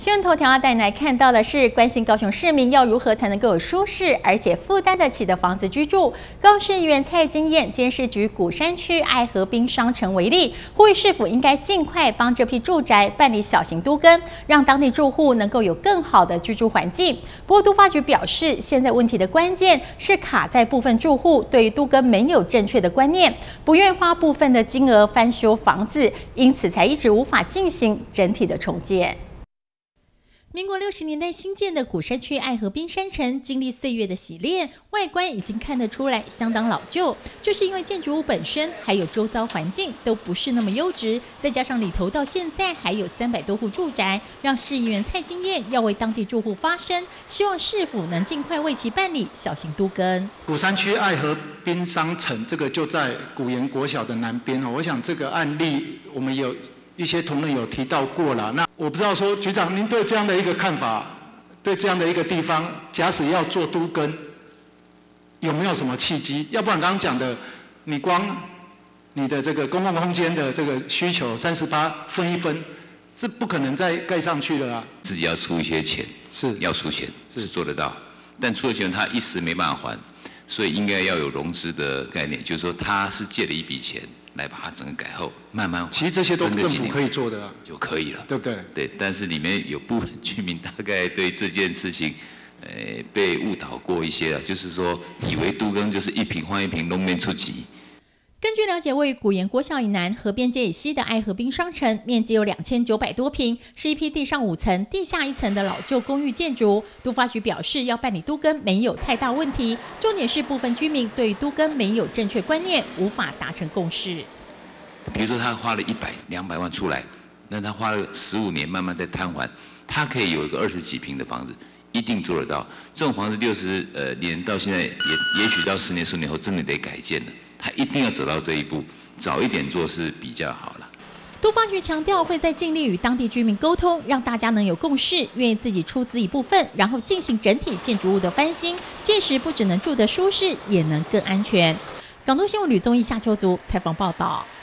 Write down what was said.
新闻头条带你来看到的是，关心高雄市民要如何才能够有舒适而且负担得起的房子居住。高雄市议员蔡金燕监视局鼓山区爱河滨商城为例，呼吁市府应该尽快帮这批住宅办理小型都更，让当地住户能够有更好的居住环境。不过都发局表示，现在问题的关键是卡在部分住户对于都更没有正确的观念，不愿花部分的金额翻修房子，因此才一直无法进行整体的重建。民国60年代新建的鼓山区爱河滨山城，经历岁月的洗练，外观已经看得出来相当老旧。就是因为建筑物本身还有周遭环境都不是那么优质，再加上里头到现在还有300多户住宅，让市议员蔡金燕要为当地住户发声，希望市府能尽快为其办理小型都更。 鼓山区爱河滨商城，这个就在古岩国小的南边哦。我想这个案例我们有一些同仁有提到过了，那我不知道说局长您对这样的一个看法，对这样的一个地方，假使要做都更，有没有什么契机？要不然刚刚讲的，你光你的这个公共空间的这个需求38分一分，是不可能再盖上去了啊。 自己要出一些钱，是要出钱，是做得到，但出了钱他一时没办法还，所以应该要有融资的概念，就是说他是借了一笔钱。来把它整个改后，慢慢还。 其实这些都政府可以做的啊， 就可以了， 对不对？ 对，但是里面有部分居民大概对这件事情，被误导过一些了，就是说以为都更就是一坪换一坪，弄面出级。 根据了解，位于古岩国小以南、河边街以西的爱河滨商城，面积有2900多坪，是一批地上5层、地下1层的老旧公寓建筑。都发局表示，要办理都更没有太大问题，重点是部分居民对于都更没有正确观念，无法达成共识。 比如说，他花了100、200万出来，那他花了15年慢慢在摊还，他可以有一个20几坪的房子。一定做得到，这种房子60年到现在也许到10年、15年后真的得改建了。他一定要走到这一步，早一点做是比较好了。 都发局强调会在尽力与当地居民沟通，让大家能有共识，愿意自己出资一部分，然后进行整体建筑物的翻新，届时不只能住得舒适，也能更安全。港都新闻吕宗义、夏秋竹采访报道。